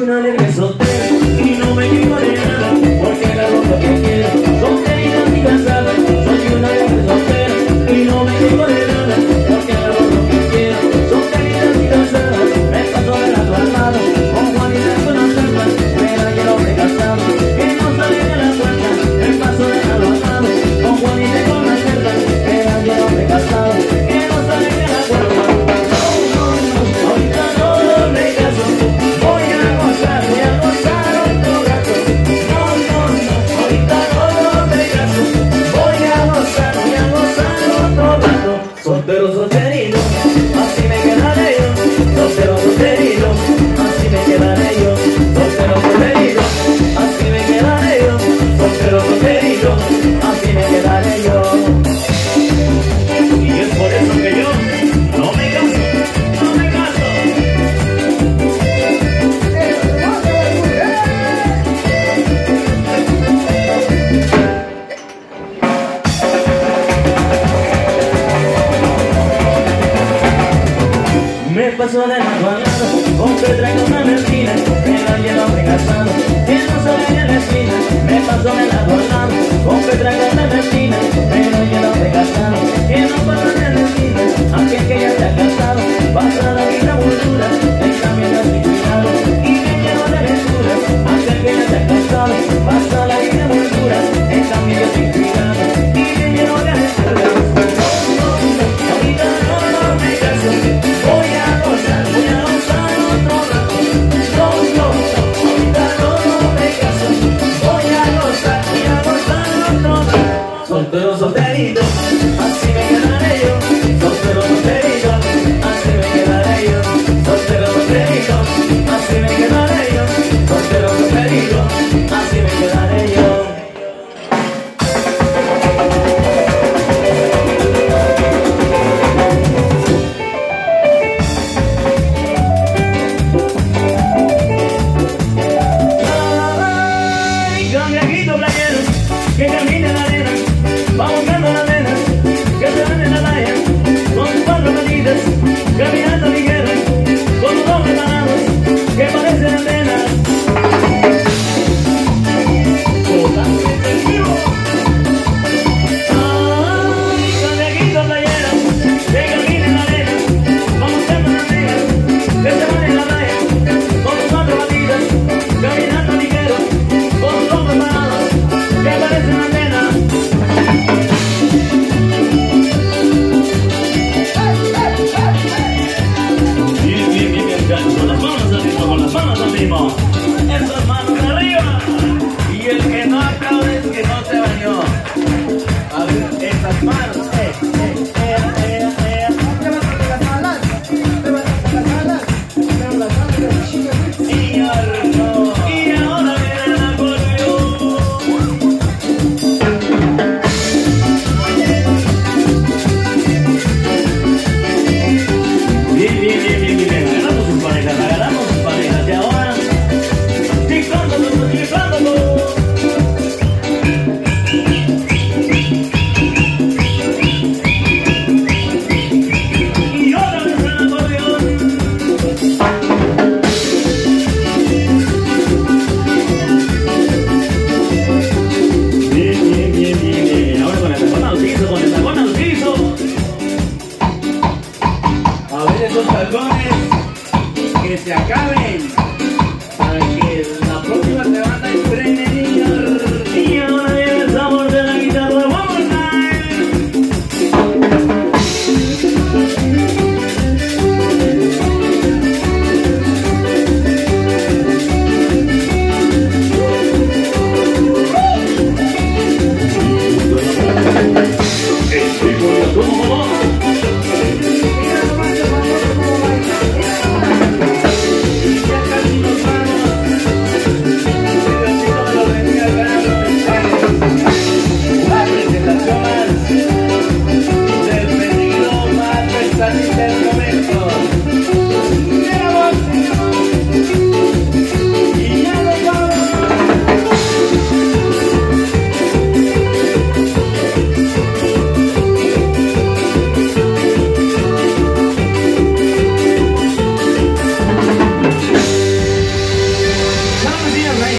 una alegre soltera y no me quejo de nada, porque hago lo que quiero. Solterita y casada, soy una alegre soltera y no me quejo de nada, porque hago lo que quiero. Solterita y casada, me paso de lado al lado, con Juanita con las cartas, pero que el hombre casado, que no sale de la puerta, me paso de lado al lado, con Juanita con las cartas, pero que el hombre casado, que no sale de la puerta. Ahorita no me caso, voy a gozar otro rato. No, ahorita no me caso, voy a gozar otro rato. Soltero, solterito, así me quedaré yo. Soltero, solterito, así me quedaré yo. Soltero, solterito, así me quedaré yo. Soltero, solterito, así me quedaré yo. Y es por eso que yo no me caso, no me caso. Me paso de lado a lado, compré traigo una mentira, pero alguien lo casado, que no sabe en la esquina. Me paso de lado a lado, compré traigo una mentira, pero alguien lo casado, que no pasa en la esquina. Aquel que ya se ha casado, pasa la vida muy dura, en cambio no estoy cuidado, y me lleno de aventuras. Aquel que ya se ha casado, pasa la vida muy dura, en cambio yo estoy cuidado, y me lleno de aventuras. Ahorita no me caso, voy a gozar otro rato. No, ahorita no me caso, voy a gozar otro rato. Soltero, solterito, así me quedaré yo. Soltero, solterito, así me quedaré yo. Soltero, solterito, así me quedaré yo. Soltero, solterito, así me quedaré yo. Cangrejito playero, que camina en la arena, va buscando las venas, que se van en la playa, con cuatro patitas, caminando ligero, con los dos preparados, que parecen antenas. Ay, cangrejito playero, que camina en la arena, va buscando las venas, que se van en la playa, con cuatro patitas, caminando ligero, con los dos preparados, que parecen antenas. Bien, con las manos arriba, con las manos arriba. Esas manos arriba. Y el que no aplaude es que no se bañó. A ver, esas manos, Levántate las alas, levántate las alas, levántate las alas, Y ahora viene el acordeón. Bien. Agarramos sus parejas. Y ahora, chiflándolo. Y otra vez el acordeón. Bien. Ahora con el tacón al piso, A ver esos tacones que se acaben.